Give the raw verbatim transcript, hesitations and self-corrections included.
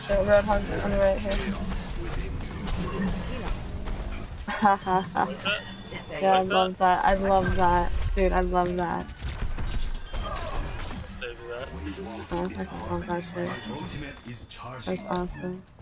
Roadhog on the right here. Hahaha. Yeah, I Like love that. I love that. Dude, I love that. Save that. Oh, I fucking love that shit. That's awesome.